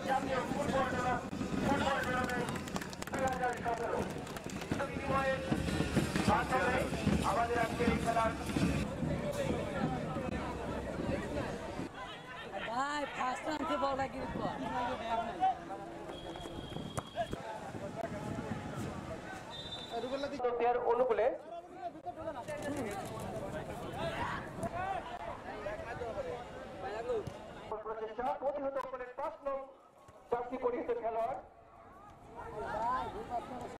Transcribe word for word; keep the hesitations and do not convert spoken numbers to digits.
জাতীয় ফুটবল খেলা football tournament দুই হাজার সতেরো বিনিময়ে মাধ্যমে আমাদের আজকের এই খেলার ভাই ফার্স্ট রাউন্ডে বল লাগি অনুকূলে প্রচেষ্টা প্রতিহত করেন পাঁচ নং জার্সি পরিহিত খেলোয়াড়